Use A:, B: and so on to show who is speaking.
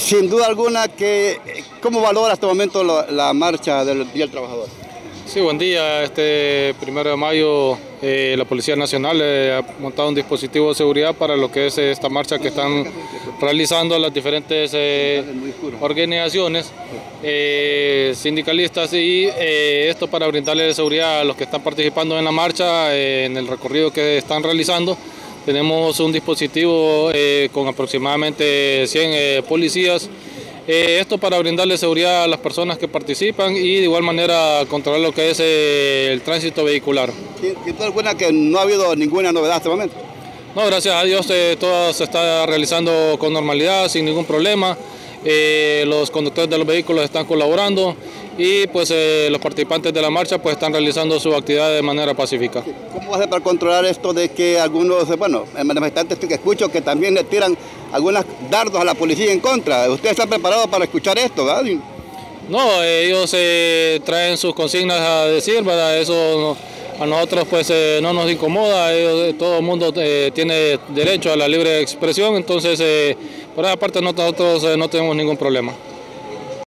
A: Sin duda alguna, ¿cómo valora hasta el momento la marcha del Día del Trabajador?
B: Sí, buen día. Este 1 de mayo la Policía Nacional ha montado un dispositivo de seguridad para lo que es esta marcha que están realizando las diferentes organizaciones sindicalistas y esto para brindarle seguridad a los que están participando en la marcha, en el recorrido que están realizando. Tenemos un dispositivo con aproximadamente 100 policías. Esto para brindarle seguridad a las personas que participan y de igual manera controlar lo que es el tránsito vehicular.
A: ¿Sin duda alguna que no ha habido ninguna novedad hasta el momento?
B: No, gracias a Dios todo se está realizando con normalidad, sin ningún problema. Los conductores de los vehículos están colaborando y pues los participantes de la marcha pues están realizando su actividad de manera pacífica.
A: ¿Cómo va a hacer para controlar esto de que algunos, manifestantes que escucho que también le tiran algunos dardos a la policía en contra? ¿Ustedes están preparados para escuchar esto, verdad?
B: No, ellos traen sus consignas a decir, ¿verdad? Eso a nosotros pues no nos incomoda, todo el mundo tiene derecho a la libre expresión, entonces por esa parte nosotros no tenemos ningún problema.